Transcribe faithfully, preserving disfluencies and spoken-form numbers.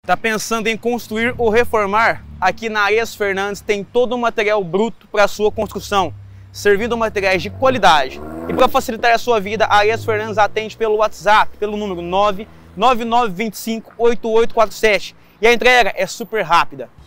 Tá pensando em construir ou reformar? Aqui na Arias Fernandes tem todo o material bruto para sua construção, servindo materiais de qualidade. E para facilitar a sua vida, a Arias Fernandes atende pelo WhatsApp, pelo número nove nove nove dois cinco oito oito quatro sete. E a entrega é super rápida.